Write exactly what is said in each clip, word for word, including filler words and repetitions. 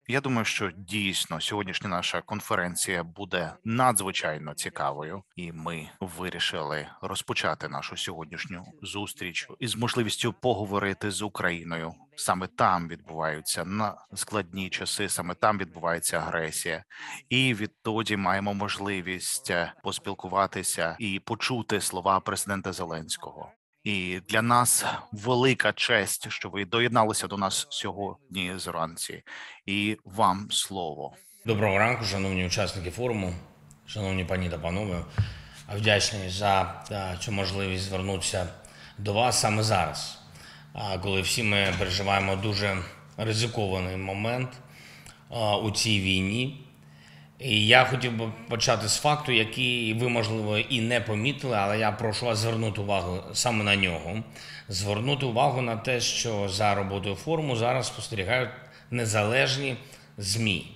Я думаю, що дійсно сьогоднішня наша конференція буде надзвичайно цікавою, і ми вирішили розпочати нашу сьогоднішню зустріч із можливістю поговорити з Україною. Саме там відбуваються на складні часи, саме там відбувається агресія, і відтоді маємо можливість е, поспілкуватися і почути слова президента Зеленського. І для нас велика честь, що ви доєдналися до нас сьогодні зранці. І вам слово. Доброго ранку, шановні учасники форуму, шановні пані та панове. Вдячний за та, цю можливість звернутися до вас саме зараз, а, коли всі ми переживаємо дуже ризикований момент а, у цій війні. І я хотів би почати з факту, який ви, можливо, і не помітили, але я прошу вас звернути увагу саме на нього. Звернути увагу на те, що за роботою форуму зараз спостерігають незалежні ЗМІ.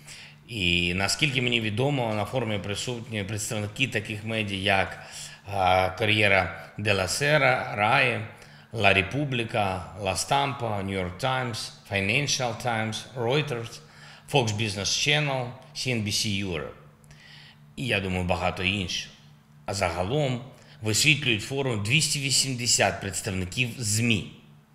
І наскільки мені відомо, на форумі присутні представники таких медіа, як Кар'єра Делла Сера, Рай, Ла Републіка, Ла Стампа, Нью-Йорк Таймс, Financial Times, Reuters, Fox Business Channel, Сі Ен Бі Сі Europe. І, я думаю, багато інших. А загалом висвітлюють форум двісті вісімдесят представників ЗМІ.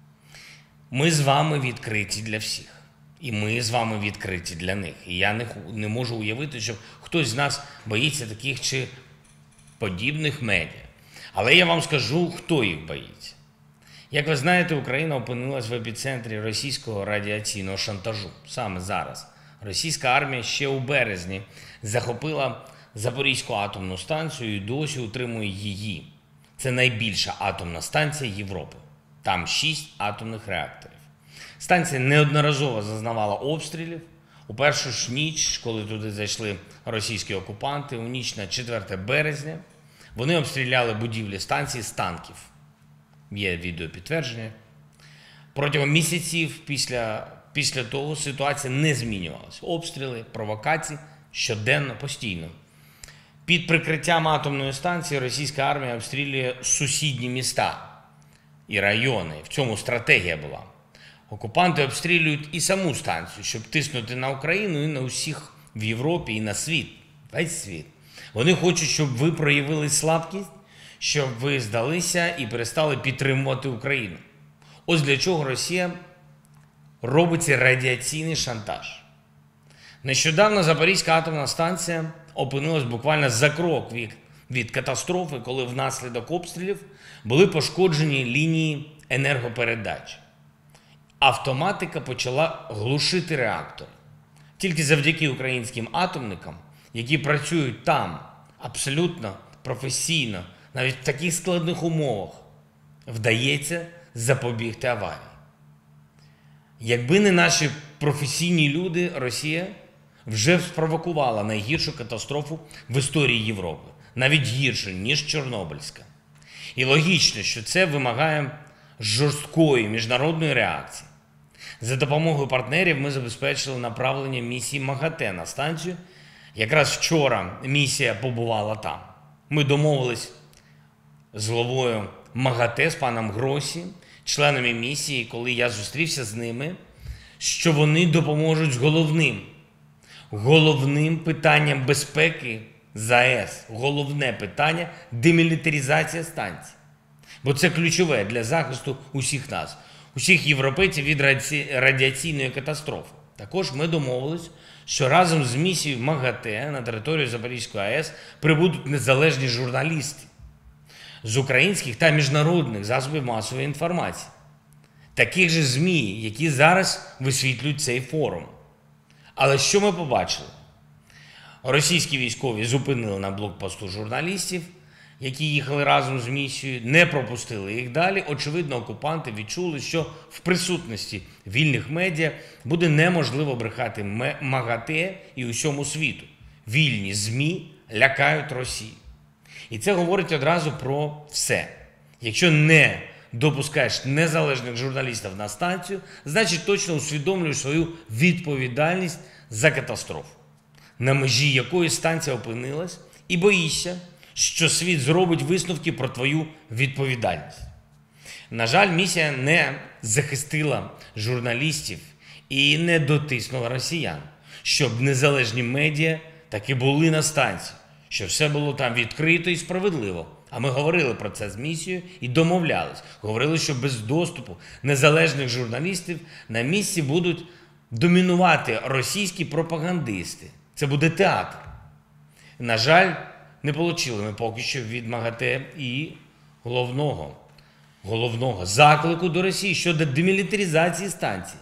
Ми з вами відкриті для всіх. І ми з вами відкриті для них. І я не, не можу уявити, що хтось з нас боїться таких чи подібних медіа. Але я вам скажу, хто їх боїться. Як ви знаєте, Україна опинилась в епіцентрі російського радіаційного шантажу. Саме зараз. Російська армія ще у березні захопила Запорізьку атомну станцію і досі утримує її. Це найбільша атомна станція Європи. Там шість атомних реакторів. Станція неодноразово зазнавала обстрілів. У першу ж ніч, коли туди зайшли російські окупанти, у ніч на четверте березня, вони обстріляли будівлі станції з танків. Є відеопідтвердження. Протягом місяців після, після того ситуація не змінювалася. Обстріли, провокації щоденно, постійно. Під прикриттям атомної станції російська армія обстрілює сусідні міста і райони. В цьому стратегія була. Окупанти обстрілюють і саму станцію, щоб тиснути на Україну і на усіх в Європі, і на світ. Весь світ. Вони хочуть, щоб ви проявили слабкість, щоб ви здалися і перестали підтримувати Україну. Ось для чого Росія робить цей радіаційний шантаж. Нещодавно Запорізька атомна станція опинилась буквально за крок від, від катастрофи, коли внаслідок обстрілів були пошкоджені лінії енергопередач. Автоматика почала глушити реактори. Тільки завдяки українським атомникам, які працюють там абсолютно професійно, навіть в таких складних умовах, вдається запобігти аварії. Якби не наші професійні люди, Росія вже спровокувала найгіршу катастрофу в історії Європи. Навіть гірше, ніж Чорнобильська. І логічно, що це вимагає жорсткої міжнародної реакції. За допомогою партнерів ми забезпечили направлення місії МАГАТЕ на станцію. Якраз вчора місія побувала там. Ми домовились з головою МАГАТЕ, з паном Гросі, членами місії, коли я зустрівся з ними, що вони допоможуть з головним, головним питанням безпеки ЗАЕС. Головне питання – демілітаризація станції. Бо це ключове для захисту усіх нас, усіх європейців від радіаційної катастрофи. Також ми домовились, що разом з місією МАГАТЕ на територію Запорізької АЕС прибудуть незалежні журналісти з українських та міжнародних засобів масової інформації. Таких же ЗМІ, які зараз висвітлюють цей форум. Але що ми побачили? Російські військові зупинили на блокпосту журналістів, які їхали разом з місією, не пропустили їх далі. Очевидно, окупанти відчули, що в присутності вільних медіа буде неможливо брехати МАГАТЕ і усьому світу. Вільні ЗМІ лякають Росію. І це говорить одразу про все. Якщо не допускаєш незалежних журналістів на станцію, значить точно усвідомлюєш свою відповідальність за катастрофу, на межі якої станція опинилась, і боїшся, що світ зробить висновки про твою відповідальність. На жаль, місія не захистила журналістів і не дотиснула росіян, щоб незалежні медіа таки були на станції, щоб все було там відкрито і справедливо. А ми говорили про це з місією і домовлялись. Говорили, що без доступу незалежних журналістів на місці будуть домінувати російські пропагандисти. Це буде театр. На жаль, не отримали ми поки що від МАГАТЕ і головного, головного заклику до Росії щодо демілітаризації станцій.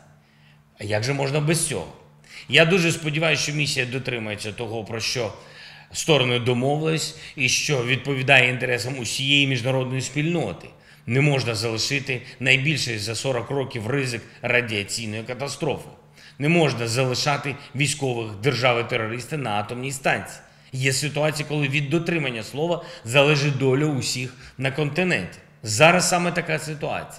А як же можна без цього? Я дуже сподіваюся, що місія дотримається того, про що сторони домовились, і що відповідає інтересам усієї міжнародної спільноти. Не можна залишити найбільший за сорок років ризик радіаційної катастрофи. Не можна залишати військових держави-терориста на атомній станції. Є ситуації, коли від дотримання слова залежить доля усіх на континенті. Зараз саме така ситуація.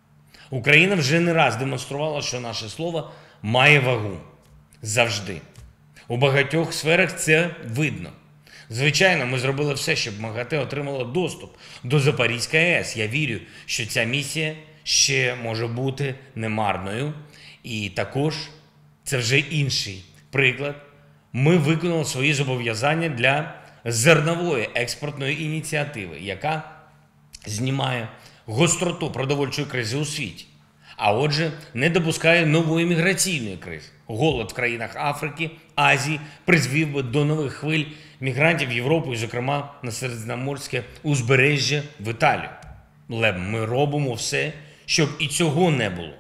Україна вже не раз демонструвала, що наше слово має вагу. Завжди. У багатьох сферах це видно. Звичайно, ми зробили все, щоб МАГАТЕ отримало доступ до Запорізької АЕС. Я вірю, що ця місія ще може бути немарною. І також це вже інший приклад. Ми виконали свої зобов'язання для зернової експортної ініціативи, яка знімає гостроту продовольчої кризи у світі. А отже, не допускає нової міграційної кризи. Голод в країнах Африки, Азії призвів би до нових хвиль мігрантів в Європу і, зокрема, на Середземноморське узбережжя в Італію. Але ми робимо все, щоб і цього не було.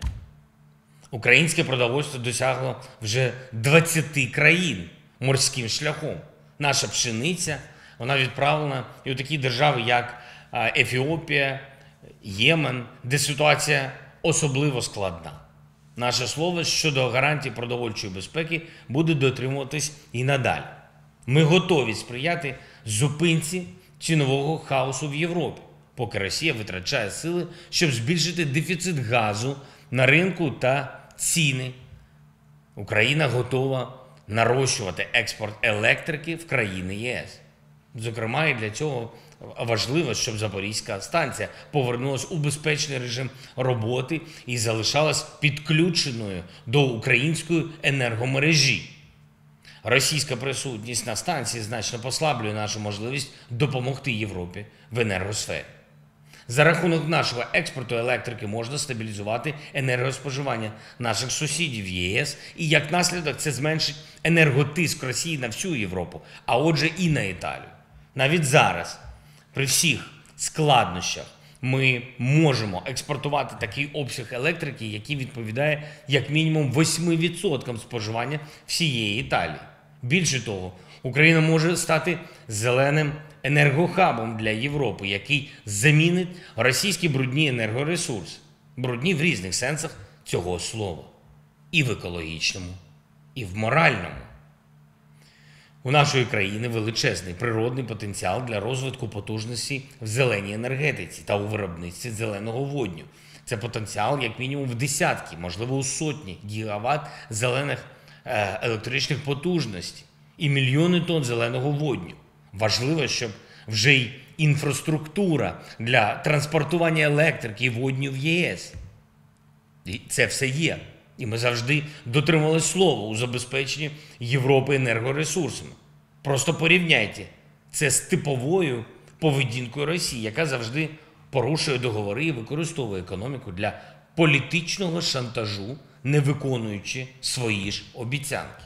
Українське продовольство досягло вже двадцяти країн морським шляхом. Наша пшениця, вона відправлена і у такі держави, як Ефіопія, Ємен, де ситуація особливо складна. Наше слово щодо гарантій продовольчої безпеки буде дотримуватись і надалі. Ми готові сприяти зупинці цінового хаосу в Європі, поки Росія витрачає сили, щоб збільшити дефіцит газу на ринку та ціни. Україна готова нарощувати експорт електрики в країни ЄС. Зокрема, і для цього важливо, щоб Запорізька станція повернулася у безпечний режим роботи і залишалась підключеною до української енергомережі. Російська присутність на станції значно послаблює нашу можливість допомогти Європі в енергосфері. За рахунок нашого експорту електрики можна стабілізувати енергоспоживання наших сусідів ЄС, і як наслідок це зменшить енерготиск Росії на всю Європу, а отже і на Італію. Навіть зараз, при всіх складнощах, ми можемо експортувати такий обсяг електрики, який відповідає як мінімум восьми відсоткам споживання всієї Італії. Більше того, Україна може стати зеленим енергохабом для Європи, який замінить російські брудні енергоресурси. Брудні в різних сенсах цього слова. І в екологічному, і в моральному. У нашої країни величезний природний потенціал для розвитку потужності в зеленій енергетиці та у виробництві зеленого водню. Це потенціал як мінімум в десятки, можливо у сотні гігават зелених е, електричних потужностей і мільйони тонн зеленого водню. Важливо, щоб вже й інфраструктура для транспортування електрики і водню в ЄС. І це все є. І ми завжди дотримували слова у забезпеченні Європи енергоресурсами. Просто порівняйте це з типовою поведінкою Росії, яка завжди порушує договори і використовує економіку для політичного шантажу, не виконуючи свої ж обіцянки.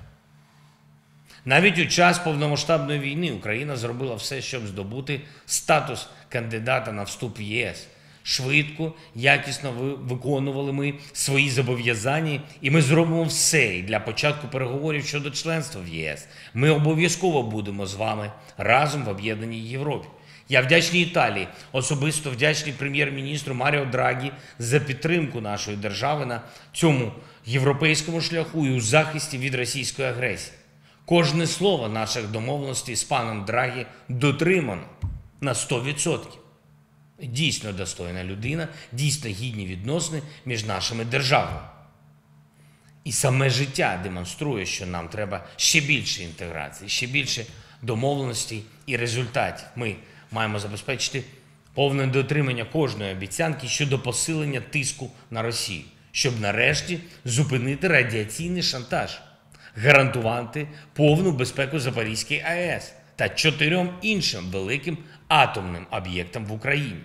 Навіть у час повномасштабної війни Україна зробила все, щоб здобути статус кандидата на вступ в ЄС. Швидко, якісно виконували ми свої зобов'язання, і ми зробимо все для початку переговорів щодо членства в ЄС. Ми обов'язково будемо з вами разом в об'єднаній Європі. Я вдячний Італії, особисто вдячний прем'єр-міністру Маріо Драгі за підтримку нашої держави на цьому європейському шляху і у захисті від російської агресії. Кожне слово наших домовленостей з паном Драгі дотримано на сто відсотків. Дійсно достойна людина, дійсно гідні відносини між нашими державами. І саме життя демонструє, що нам треба ще більше інтеграції, ще більше домовленостей і результатів. Ми маємо забезпечити повне дотримання кожної обіцянки щодо посилення тиску на Росію, щоб нарешті зупинити радіаційний шантаж, гарантувати повну безпеку Запорізької АЕС та чотирьом іншим великим атомним об'єктам в Україні.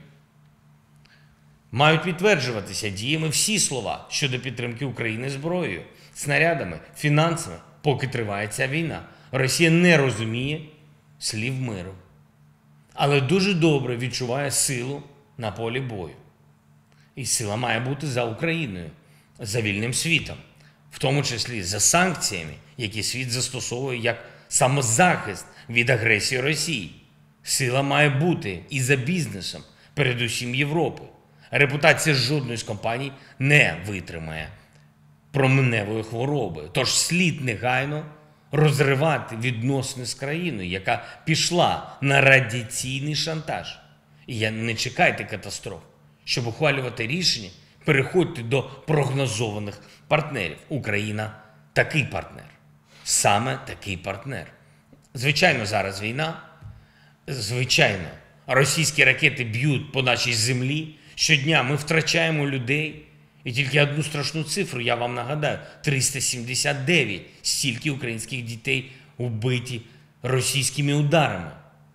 Мають підтверджуватися діями всі слова щодо підтримки України зброєю, снарядами, фінансами, поки триває ця війна. Росія не розуміє слів миру, але дуже добре відчуває силу на полі бою. І сила має бути за Україною, за вільним світом, в тому числі за санкціями, які світ застосовує як самозахист від агресії Росії. Сила має бути і за бізнесом, передусім Європи. Репутація жодної з компаній не витримає променевої хвороби. Тож слід негайно розривати відносини з країною, яка пішла на радіаційний шантаж. І не чекайте катастроф. Щоб ухвалювати рішення, переходьте до прогнозованих партнерів. Україна – такий партнер. Саме такий партнер. Звичайно, зараз війна. Звичайно, російські ракети б'ють по нашій землі. Щодня ми втрачаємо людей. І тільки одну страшну цифру я вам нагадаю. триста сімдесят дев'ять. Стільки українських дітей вбиті російськими ударами.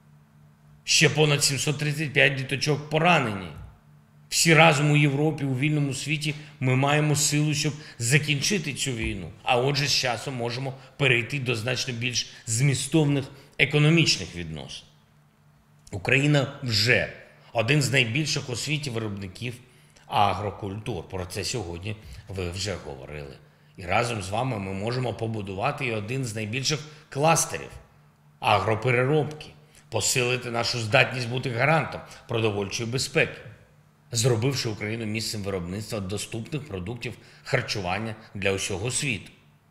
Ще понад сімсот тридцять п'ять діточок поранені. Всі разом у Європі, у вільному світі ми маємо силу, щоб закінчити цю війну. А отже, з часом можемо перейти до значно більш змістовних економічних відносин. Україна вже один з найбільших у світі виробників агрокультур. Про це сьогодні ви вже говорили. І разом з вами ми можемо побудувати і один з найбільших кластерів агропереробки, посилити нашу здатність бути гарантом продовольчої безпеки, зробивши Україну місцем виробництва доступних продуктів харчування для усього світу.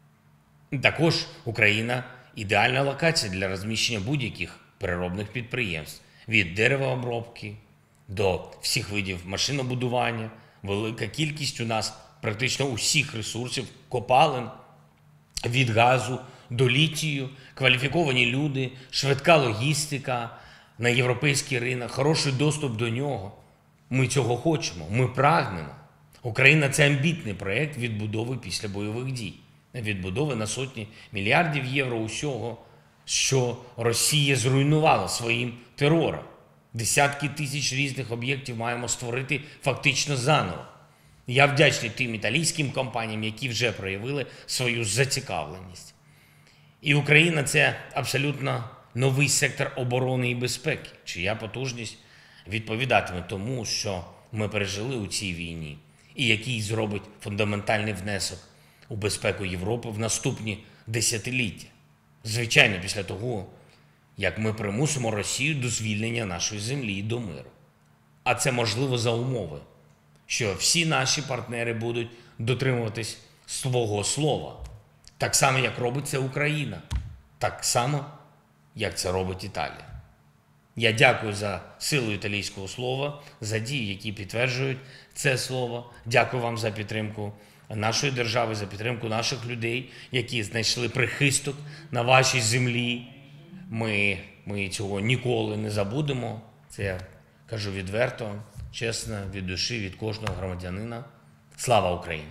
Також Україна – ідеальна локація для розміщення будь-яких переробних підприємств. Від деревообробки до всіх видів машинобудування, велика кількість у нас практично усіх ресурсів, копалин, від газу до літію, кваліфіковані люди, швидка логістика на європейський ринок, хороший доступ до нього. Ми цього хочемо, ми прагнемо. Україна – це амбітний проєкт відбудови після бойових дій. Відбудови на сотні мільярдів євро усього, що Росія зруйнувала своїм терором. Десятки тисяч різних об'єктів маємо створити фактично заново. Я вдячний тим італійським компаніям, які вже проявили свою зацікавленість. І Україна – це абсолютно новий сектор оборони і безпеки, чия потужність відповідатиме тому, що ми пережили у цій війні, і який зробить фундаментальний внесок у безпеку Європи в наступні десятиліття. Звичайно, після того, як ми примусимо Росію до звільнення нашої землі і до миру. А це можливо за умови, що всі наші партнери будуть дотримуватись свого слова. Так само, як робить це Україна. Так само, як це робить Італія. Я дякую за силу італійського слова, за дії, які підтверджують це слово. Дякую вам за підтримку нашої держави, за підтримку наших людей, які знайшли прихисток на вашій землі. Ми, ми цього ніколи не забудемо. Це я кажу відверто, чесно, від душі, від кожного громадянина. Слава Україні!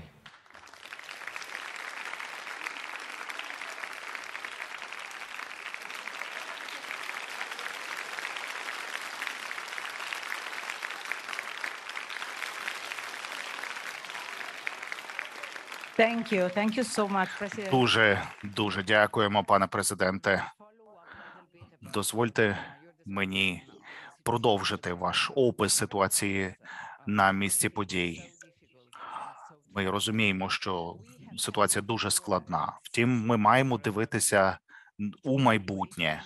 Thank you. Thank you so much, President. Дуже, дуже дякуємо, пане президенте. Дозвольте мені продовжити ваш опис ситуації на місці подій. Ми розуміємо, що ситуація дуже складна. Втім, ми маємо дивитися у майбутнє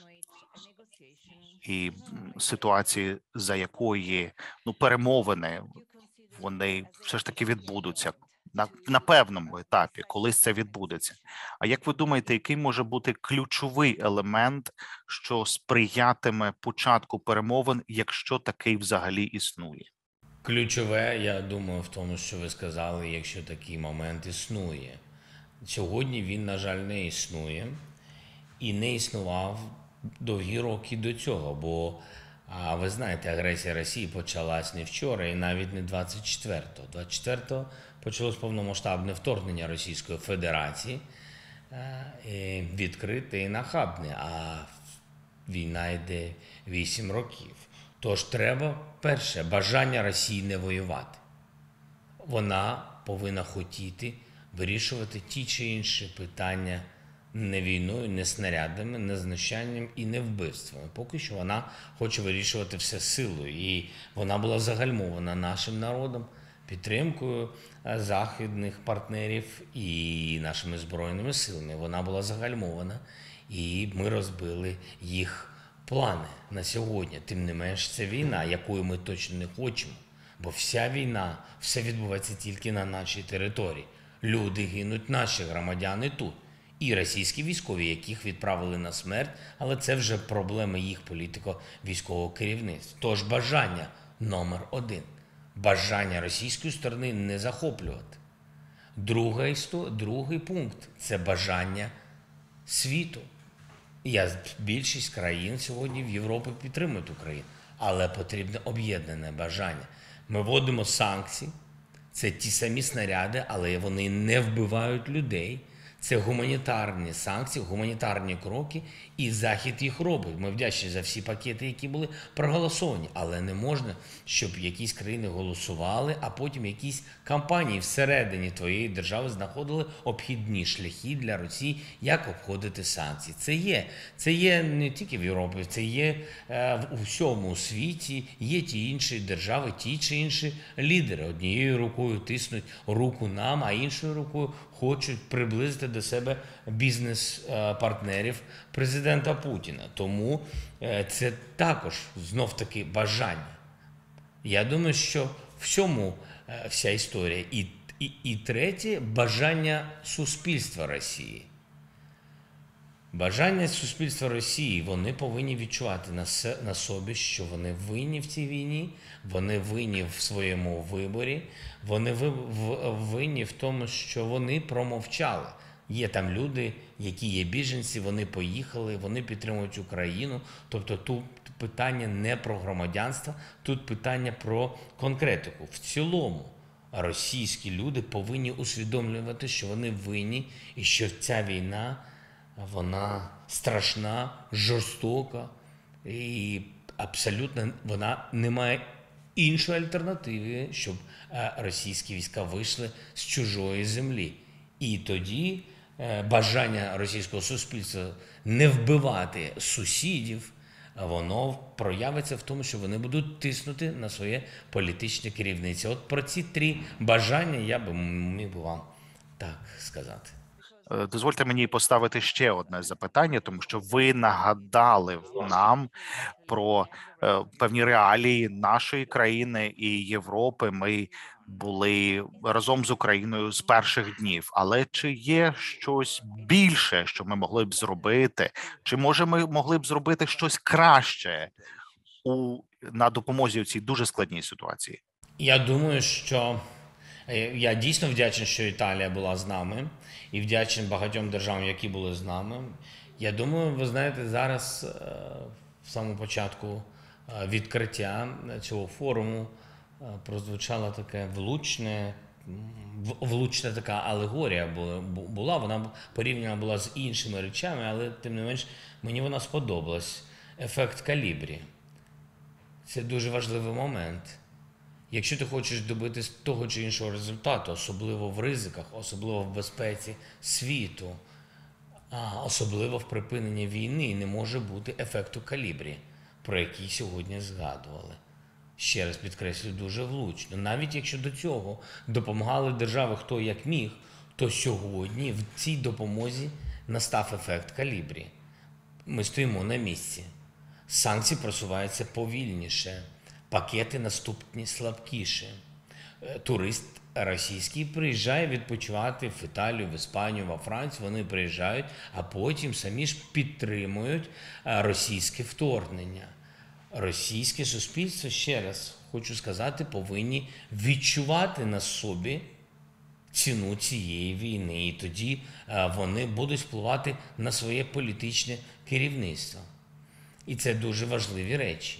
і ситуації, за якої ну перемовини вони все ж таки відбудуться на, на певному етапі, колись це відбудеться. А як ви думаєте, який може бути ключовий елемент, що сприятиме початку перемовин, якщо такий взагалі існує? Ключове, я думаю, в тому, що ви сказали, якщо такий момент існує. Сьогодні він, на жаль, не існує і не існував довгі роки до цього, бо А ви знаєте, агресія Росії почалась не вчора і навіть не двадцять четвертого. двадцять четвертого почалось повномасштабне вторгнення Російської Федерації, е, відкрите і нахабне, а війна йде вісім років. Тож треба, перше, бажання Росії не воювати. Вона повинна хотіти вирішувати ті чи інші питання не війною, не снарядами, не знущанням і не вбивствами. Поки що вона хоче вирішувати все силою. І вона була загальмована нашим народом, підтримкою західних партнерів і нашими Збройними силами. Вона була загальмована, і ми розбили їх плани на сьогодні. Тим не менш, це війна, якої ми точно не хочемо. Бо вся війна, все відбувається тільки на нашій території. Люди гинуть, наші громадяни тут. І російські військові, яких відправили на смерть, але це вже проблеми їх політико-військового керівництва. Тож бажання номер один. Бажання російської сторони не захоплювати. Друга істо... Другий пункт – це бажання світу. Я більшість країн сьогодні в Європі підтримують Україну, але потрібне об'єднане бажання. Ми вводимо санкції, це ті самі снаряди, але вони не вбивають людей. Це гуманітарні санкції, гуманітарні кроки, і Захід їх робить. Ми вдячні за всі пакети, які були проголосовані. Але не можна, щоб якісь країни голосували, а потім якісь компанії всередині твоєї держави знаходили обхідні шляхи для Росії, як обходити санкції. Це є. Це є не тільки в Європі, це є е, в усьому світі. Є ті інші держави, ті чи інші лідери. Однією рукою тиснуть руку нам, а іншою рукою хочуть приблизити до себе бізнес-партнерів президента Путіна. Тому це також знов-таки бажання. Я думаю, що в цьому вся історія. І, і, і третє – бажання суспільства Росії. Бажання суспільства Росії, вони повинні відчувати на, на собі, що вони винні в цій війні, вони винні в своєму виборі, вони винні в тому, що вони промовчали. Є там люди, які є біженці, вони поїхали, вони підтримують Україну. Тобто тут питання не про громадянство, тут питання про конкретику. В цілому російські люди повинні усвідомлювати, що вони винні і що ця війна, вона страшна, жорстока і абсолютно вона не має іншої альтернативи, щоб російські війська вийшли з чужої землі. І тоді бажання російського суспільства не вбивати сусідів, воно проявиться в тому, що вони будуть тиснути на своє політичне керівництво. От про ці три бажання я би міг би вам так сказати. Дозвольте мені поставити ще одне запитання, тому що ви нагадали нам про е, певні реалії нашої країни і Європи. Ми були разом з Україною з перших днів. Але чи є щось більше, що ми могли б зробити? Чи може ми могли б зробити щось краще у на допомозі у цій дуже складній ситуації? Я думаю, що я дійсно вдячний, що Італія була з нами, і вдячний багатьом державам, які були з нами. Я думаю, ви знаєте, зараз в самому початку відкриття цього форуму прозвучала таке влучне, влучна така алегорія була, вона порівняна була з іншими речами, але тим не менш мені вона сподобалась. Ефект калібрі. Це дуже важливий момент. Якщо ти хочеш добитись того чи іншого результату, особливо в ризиках, особливо в безпеці світу, а особливо в припиненні війни, не може бути ефекту калібрі, про який сьогодні згадували. Ще раз підкреслюю, дуже влучно. Навіть якщо до цього допомагали держави хто як міг, то сьогодні в цій допомозі настав ефект калібрі. Ми стоїмо на місці. Санкції просуваються повільніше. Пакети наступні слабкіше. Турист російський приїжджає відпочивати в Італію, в Іспанію, во Францію. Вони приїжджають, а потім самі ж підтримують російське вторгнення. Російське суспільство, ще раз хочу сказати, повинні відчувати на собі ціну цієї війни. І тоді вони будуть впливати на своє політичне керівництво. І це дуже важливі речі.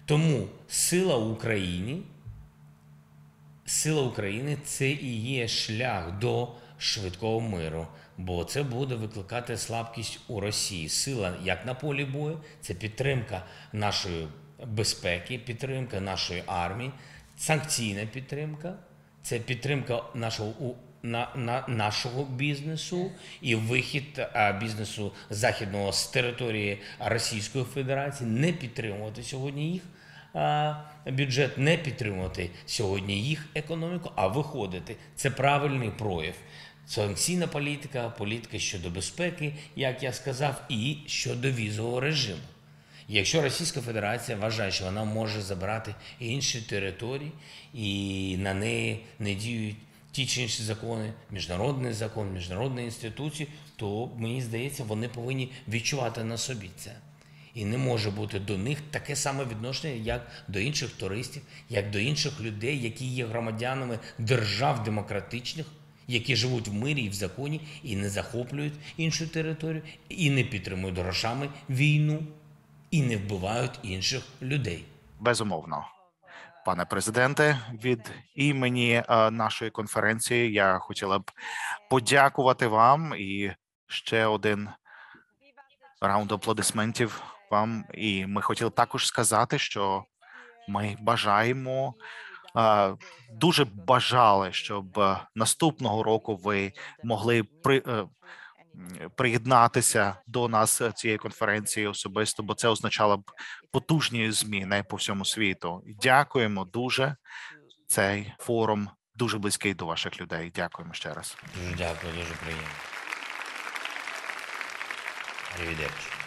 Тому сила Україні, сила України – це і є шлях до швидкого миру, бо це буде викликати слабкість у Росії. Сила як на полі бою – це підтримка нашої безпеки, підтримка нашої армії, санкційна підтримка, це підтримка нашого у- на, на нашого бізнесу і вихід а, бізнесу західного з території Російської Федерації, не підтримувати сьогодні їх а, бюджет, не підтримувати сьогодні їх економіку, а виходити. Це правильний прояв. Санкційна політика, політика щодо безпеки, як я сказав, і щодо візового режиму. Якщо Російська Федерація вважає, що вона може забрати інші території і на неї не діють ті чи інші закони, міжнародний закон, міжнародні інституції, то, мені здається, вони повинні відчувати на собі це. І не може бути до них таке саме відношення, як до інших туристів, як до інших людей, які є громадянами держав демократичних, які живуть в мирі і в законі, і не захоплюють іншу територію, і не підтримують грошами війну, і не вбивають інших людей. Безумовно. Пане президенте, від імені е, нашої конференції я хотіла б подякувати вам і ще один раунд аплодисментів вам. І ми хотіли також сказати, що ми бажаємо, е, дуже бажали, щоб е, наступного року ви могли при, е, м, приєднатися до нас е, цієї конференції особисто, бо це означало б потужні зміни по всьому світу. Дякуємо дуже. Цей форум дуже близький до ваших людей. Дякуємо ще раз. Дуже дякую, дуже приємно. Arrivederci.